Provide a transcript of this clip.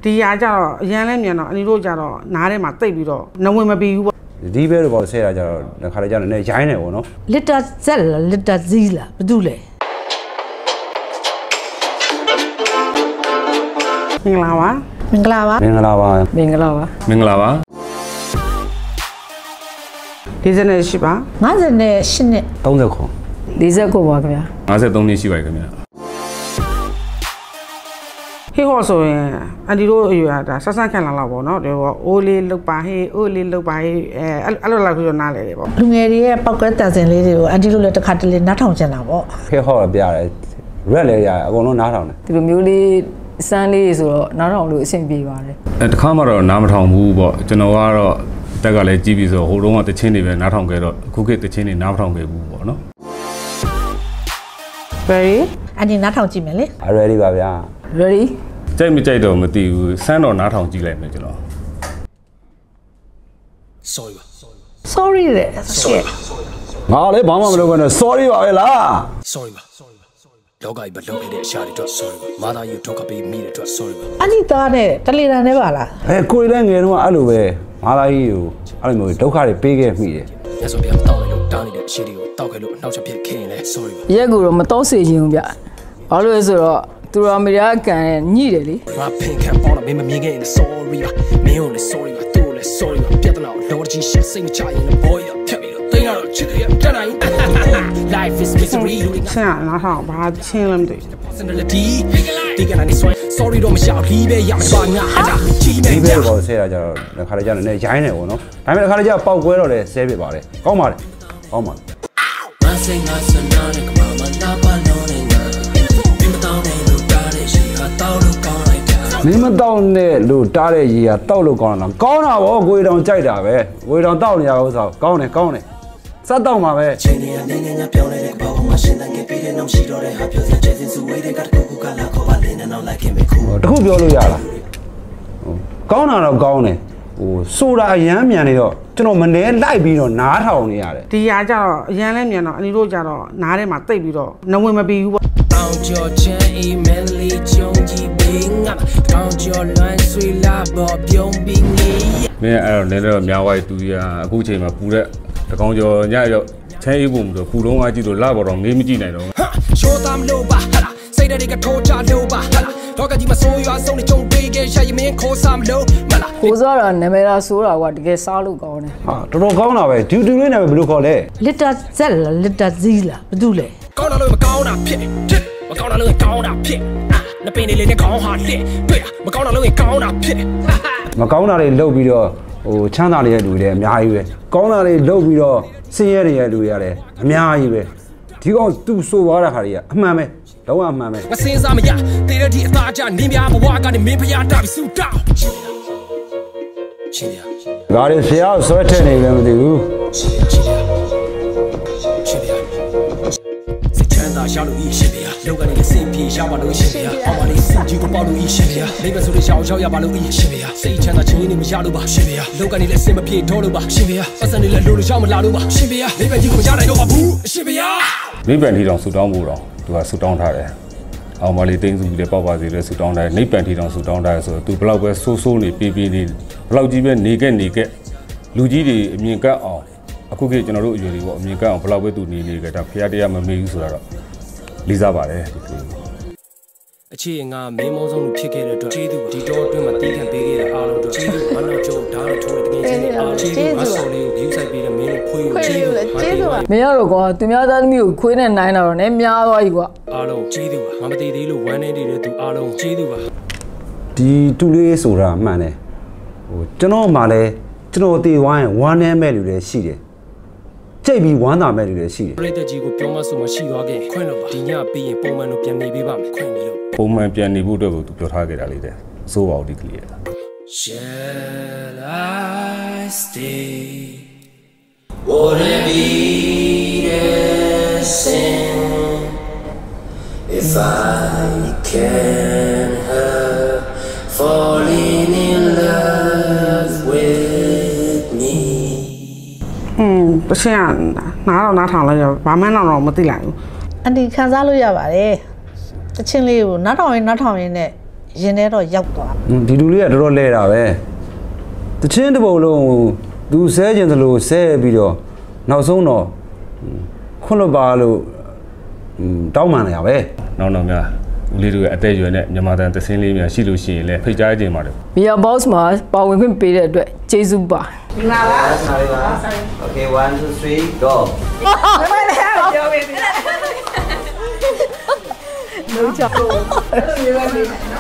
ဒီရကြတော့အရန်လဲမြန်တော့အနီတို့ကြတော့နားထဲမှာတိတ်ပြီးတော့နဝင်မပြီးဘူးပေါ့ဒီဘဲတော့ဆဲတာကြတော့ခါလေးကြတော့လည်းရိုင်းနေပေါ့နော်လစ်တာဇက်လားလစ်တာဇီးလားဘာတူလဲမင်္ဂလာပါမင်္ဂလာပါမင်္ဂလာပါမင်္ဂလာပါမင်္ဂလာပါ 40နဲ့ရှိပါ 58နှစ် 30ခု 49ပါခင်ဗျာ 53နှစ်ရှိပါခင်ဗျာဟေးဟောဆိုရင်အန်ဒီတို့အရွယ်ဒါဆက်ဆက်ခံလာတော့ပေါ့နော်ဒီဟောအိုးလေးလုတ်ပါဟေးအိုးလေးလုတ်ပါဟေးအဲ့လိုလောက်ပြီးတော့နားလေတယ်ပေါ့လူငယ်တွေရဲ့ပောက်ကတန်စင်လေးတွေကိုအန်ဒီတို့လည်းတစ်ခါတလေနားထောင်ချင်တာပေါ့ဟေးဟောပြရတယ်ရက်လည်းရအကုန်လုံးနားထောင်တယ်ဒီလိုမျိုးလေးစမ်းလေးဆိုတော့နားထောင်လို့အဆင်ပြေပါတယ်တခါမှတော့နားမထောင်ဘူးပေါ့ကျွန်တော်ကတော့တက်ကလည်းကြီးပြီဆိုဟိုတုန်းကတချင်းတွေပဲနားထောင်ခဲ့တော့အခုခေတ်တချင်းတွေနားမထောင်ခဲ့ဘူးပေါ့နော် Ready အန်ဒီနားထောင်ကြည့်မယ်လေ Ready ပါဗျာ Ready ကြိတ်မကြိတ်တော့မသိဘူးစမ်းတော့နားထောင်ကြည့်လိုက်မယ်ကျွန်တော် Sorry ပါ Sorry လေငါလည်းဘာမှမလုပ်ဘဲနဲ့ Sorry ပါပဲလား Sorry ပါလောကကြီးမလုပ်ခဲ့တဲ့အရာတွေအတွက် sorry ပါမာသားယူထောက်ခပေးမိတဲ့အတွက် sorry ပါအနိသားနဲ့တလီတန်နဲ့ပါလားကိုယ်လည်းငယ်တော့အဲ့လိုပဲမာသားကြီးကိုအဲ့လိုမျိုးဒုက္ခတွေပေးခဲ့မိတယ်ရဆိုပြန်တောက်လိုက်လို့တားနေတဲ့အရှိတွေကိုတောက်ခဲ့လို့နောက်ချက်ဖြစ်ခဲ့ရင်လည်း sorry ပါရက်ကိုတော့မတော့စေချင်ဘူးဗျဘာလို့လဲဆိုတော့သူတို့အမေရိကန်နဲ့ညှိတယ်လေငါဖင်ခံပေါ်တော့မင်းမမြင်ခဲ့ရင် sorry ပါမင်းကိုလည်း sorry ပါသူ့ကိုလည်း sorry ပါပြဿနာကိုလောကြီးရှက်စိတ်မချရင်လည်း boy ရဖြတ်ပြီးတော့တိတ်လာတော့ချစ်တယ်တတ်နိုင် life is misery ဆင်နားထောင်ဘာချင်းလဲမသိ personality ဒီကနေ့ sorry တော့မရဘူးပဲရမှာပါငါဟာကြီးမယ်ဒီဘဲတော့ဆဲတာကြတော့ခါလေးကြတော့လည်းရိုင်းနေပေါ့နော်ဒါပေမဲ့ခါလေးကြပောက်ကွဲတော့လည်းဆဲဖြစ်ပါတယ်ကောင်းပါတယ်ကောင်းပါတယ်မဆိုင်ငါစနာနဲ့ကမမနာပါလို့နေငါမင်းမတောင်းနဲ့လို့တားတဲ့ရှိဟာတောက်လို့ကောင်းလိုက်တာမင်းမတောင်းနဲ့လို့တားတဲ့ရေကတောက်လို့ကောင်းတာကောင်းတာဗောကိုယ်တောင်ကြိုက်တာပဲကိုယ်တောင်တောက်နေရဥစ္စာကောင်းတယ်စက်တောက်မှာပဲချိန်နေရနေနေညပြောင်းနေတဲ့ဘောင်းမှာရှင်းတဲ့ကေပြီးတဲ့နှောင်ရှိတော့တဲ့ဟာပြောစချေစင်စုဝေးတဲ့ကတခုခုကလာခေါ်ပါလင်းနဲ့နောက်လိုက်ခင်ပဲခုတခုပြောလို့ရလားကောင်းတာတော့ကောင်းတယ်ဆိုတာအရန်မြန်နေတော့ကျွန်တော်မနေလိုက်ပြီးတော့နားထောင်နေရတယ်ဒီရကြတော့အရန်လဲမြန်တော့အနီတို့ကြတော့နားထဲမှာတိတ်ပြီးတော့နဝင်မပြီးဘူးပေါ့တောင်းကြောချမ်းအီမန်လေးကြုံကြည့်ပြီးငါတောင်းကြောလွမ်းဆွေလာပေါ်ပြုံးပြီးငေးမင်းအဲ့တော့လည်းတော့များဝိုက်သူရအခုချိန်မှာပူတဲ့တကောင်ကျော်ညရောက်ချမ်းအေးဖို့မလို့ပူလုံးအားကြည့်လို့လာပေါ်တော့ငေးမကြည့်နိုင်တော့ရှိုးသားမလို့ပါဟာလားစိတ်တွေကထိုးချလို့ပါဟာလားတော့ကဒီမဆိုးရွာဆုံးနေကြုံတွေ့ခဲ့ရရင်မင်းခေါ်စားမလို့မလားကိုစားတာနာမည်လားဆိုးတာကတကယ်စားလို့ကောင်းတယ်ဟာတော်တော်ကောင်းတာပဲဒူလေးနာမည်ဘယ်လိုခေါ်လဲလစ်တာဇက်လားလစ်တာဇီးလားဘာတူလဲကောင်းတာလို့မကောင်းတာဖြစ်မကောင်းတာလို့ကောင်းတာဖြစ်နပင်းလေးနဲ့ကောင်းဟာလက်တွေ့မကောင်းတာလို့ကောင်းတာဖြစ်မကောင်းတာတွေလုပ်ပြီးတော့ချမ်းသာနေတဲ့လူတွေလည်းအများကြီးပဲကောင်းတာတွေလုပ်ပြီးတော့ဆင်းရဲနေတဲ့လူတွေလည်းအများကြီးပဲဒီကောင်သူ့ဆိုသွားတဲ့ခါတွေကအမှန်ပဲတော့အမှန်ပဲမစင်စားမရတေရဒီအသားကြနင်းပြဘဝကနေမင်းဖျားတာပြီးဆူတောင်းချင်းရဒါတွေဆရာဆွဲထည့်နေလည်းမသိဘူးသာရှာလို့ဤရှင်ဗျာလောကနေလည်းစင်ပြေရှာပါလို့ရှင်ဗျာအော်ပါလေးစင်ကြီးကိုပေါ့လို့ဤရှင်ဗျာမိဘဆိုလည်းရှောက်ရပါလို့ဤရှင်ဗျာစိတ်ချမ်းသာချင်းနေမရလို့ပါရှင်ဗျာလောကနေလည်းစင်မပြေတော့လို့ပါရှင်ဗျာပတ်စံနေလည်းလိုလို့ရောက်မလာလို့ပါရှင်ဗျာမိဘကြီးကိုမရနိုင်တော့ပါဘူးရှင်ဗျာမိဘထီတောင်ဆူတောင်းဖို့တော့သူကဆူတောင်းထားတယ်အောင်မလေးတင်းစုလည်းပေါ့ပါစီလည်းဆူတောင်းထားတယ်နိဗ္ဗာန်ထီတောင်ဆူတောင်းထားတယ်ဆိုတော့သူဘလောက်ပဲဆိုးနေပြေးနေဘလောက်ကြီးပဲနေခဲ့လူကြီးတွေအမြင်ကပ်အောင်အခုခေတ်ကျွန်တော်တို့အရွယ်တွေပေါ့အမြင်ကပ်အောင်ဘလောက်ပဲသူနေခဲ့ဒါဖျားတရားမမေ့ဘူးဆိုတာတော့လေးစားပါတယ်ဒီကလေးအခြေငါမင်းမောဆုံးလို့ဖြစ်ခဲ့တဲ့အတွက်ကျေးဇူးဒီတော့အတွင်းမှာတီးခံပေးခဲ့တဲ့အားလုံးတို့ကျေးဇူးမနောက်ကျဓာတ်နဲ့ထိုးတဲ့တကယ်ချင်းအားလုံးကျေးဇူးမဆော်လေးကို view ဆိုင်ပေးတဲ့မင်းတို့ခွေးကိုကျေးဇူးမင်းရတော့ကွာသူများသားသမီးကိုခွေးနဲ့နိုင်တာတော့နည်းများသွားပြီကွာအားလုံးကျေးဇူးပါမမတည်သေးလို့ဝမ်းနေနေတဲ့သူအားလုံးကျေးဇူးပါဒီတူလေးဆိုတာအမှန်တယ်ကျွန်တော်မှလည်းကျွန်တော်တည်ဝိုင်းဝမ်းနေမဲ့လူတွေရှိတယ်ကြိတ်ပြီးဝမ်းသာမဲ့လူတွေရှိတယ်ပရိသတ်ကြီးကိုပြောမဆိုမရှိသွားခဲ့ခွင့်လို့ပါဒီညပြီးရင်ပုံမှန်လို့ပြန်နေပေးပါမယ်ခွင့်ပြီးလို့ပုံမှန်ပြန်နေဖို့အတွက်ကိုသူပြောထားခဲ့တာလေးတဲ့စိုးပါဦးဒီကလေး Shall I stay Would it be the same If I can help falling in love with me တချင်နားတော့နားထောင်လိုက်ရဘာမှန်းတော့မသိလိုက်ဘူးအန်တီခံစားလို့ရပါတယ်တချင်လေးကိုနားထောင်ရင်နဲ့ရင်ထဲတော့ရောက်သွားဒီလူလေးကတော်တော်လဲတာပဲတချင်းတစ်ပုံလုံးသူဆဲကျင်သလိုဆဲပြီးတော့နောက်ဆုံးတော့ခွန်းလွတ်ပါလို့တောင်းပန်နေရပဲနောက်တော့များဦးလေးတို့ရဲ့အသက်အရွယ်နဲ့မြန်မာတန်သစင်းလေးများရှိလို့ရှိရင်လည်းဖိတ်ကြားကြပါတယ်မီယာဘော့စ်မှာပါဝင်ခွင့်ပေးတဲ့အတွက်ကျေးဇူးပါမင်္ဂလာပါ Okay 1 2 3 go မမလည်းပြောပေးပြီလို့ချောလို့